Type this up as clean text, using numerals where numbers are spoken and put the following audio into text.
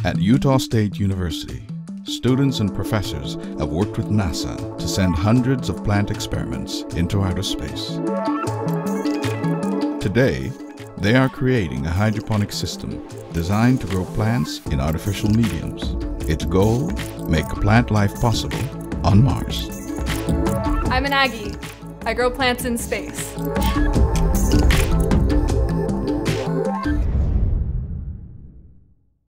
At Utah State University, students and professors have worked with NASA to send hundreds of plant experiments into outer space. Today, they are creating a hydroponic system designed to grow plants in artificial mediums. Its goal, make plant life possible on Mars. I'm an Aggie. I grow plants in space.